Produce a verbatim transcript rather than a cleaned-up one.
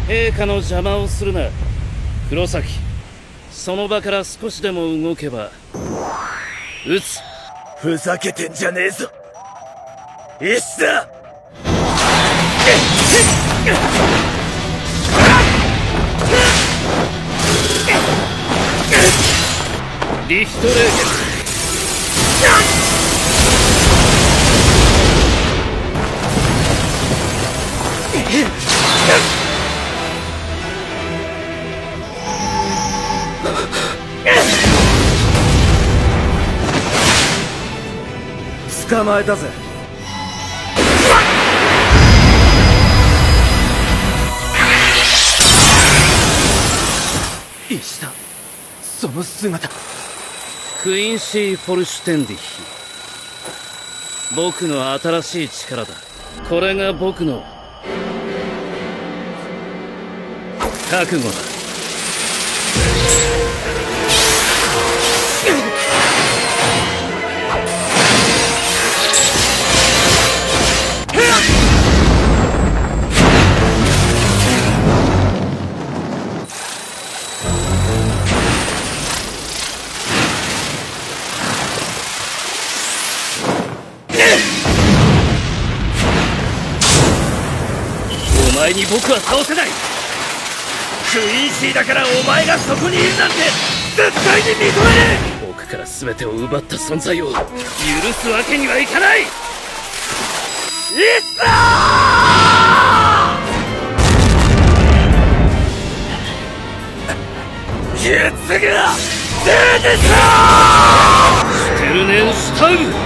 陛下の邪魔をするな。黒崎、その場から少しでも動けば撃つ。 ふざけてんじゃねえぞ石田。 リヒトレーゲン。 捕まえたぜ。石田、その姿。 クインシー・フォルシュテンディヒ、僕の新しい力だ。これが僕の覚悟だ。お前に僕は倒せない。 クインシーだからお前がそこにいるなんて絶対に認めねえ。僕から全てを奪った存在を許すわけにはいかない。いっさー！術が出てた！ シュテルネンシュタウム。